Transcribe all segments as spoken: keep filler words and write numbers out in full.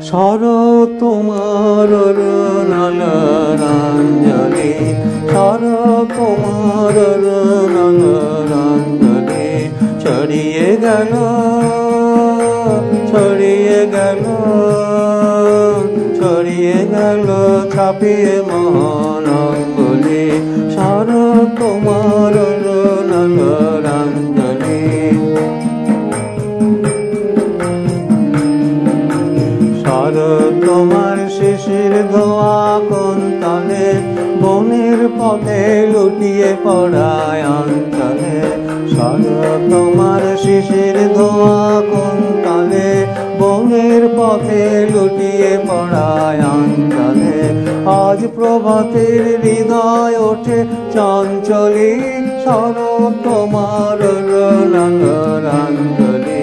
শরৎ তোমার রণাঞ্জলি, শরৎ তোমার রণাঞ্জলি, ছড়িয়ে গেল ছড়িয়ে গেল ছড়িয়ে গেল ছাপিয়ে মহানঙ্গলি, শরৎ তোমার রণাঞ্জলি। শরৎ তোমার শিশির ধোয়া কোন তলে, বনের পথে লুটিয়ে পড়ায় অঞ্চলে। শরৎ তোমার শিশির ধোয়া কোন তলে, বনের পথে লুটিয়ে পড়ায় অঞ্চলে। আজ প্রভাতের হৃদয় ওঠে চঞ্চলি, শরৎ তোমার রণাঞ্জলি।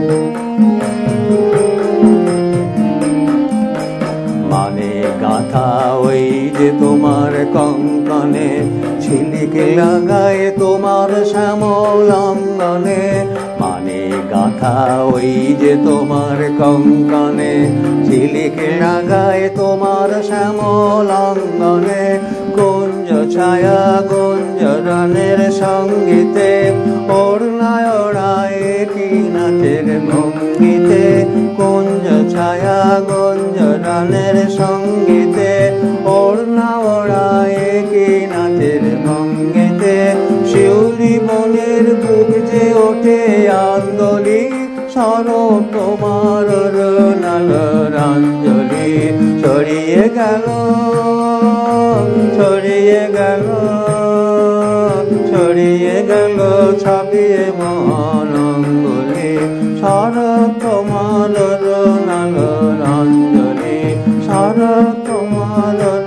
মানে গাথা ওই যে তোমার কঙ্কনে, ঝিলিক লাগায় তোমার শ্যামল অঙ্গনে। মানে গাথা ওই যে তোমার কঙ্কনে, ঝিলিক লাগায় তোমার শ্যামল অঙ্গনে। কুঞ্জ ছায়া গুঞ্জরণের সঙ্গীতে, ওড়নায় ওড়ায় কি নাচের ভঙ্গিতে। কুঞ্জ ছায়া গুঞ্জরণের সঙ্গীতে, ওড়না ওড়ায় কি নাচের ভঙ্গিতে। শিউলি বনের বুক যে ওঠে আন্দোলি, শরৎ তোমার রণাঞ্জলি। ছড়িয়ে গেল ছড়িয়ে গেল ছড়িয়ে গেল ছাপিয়ে মহানঙ্গলি, শরৎ তোমার রণাঞ্জলি, শরৎ তোমার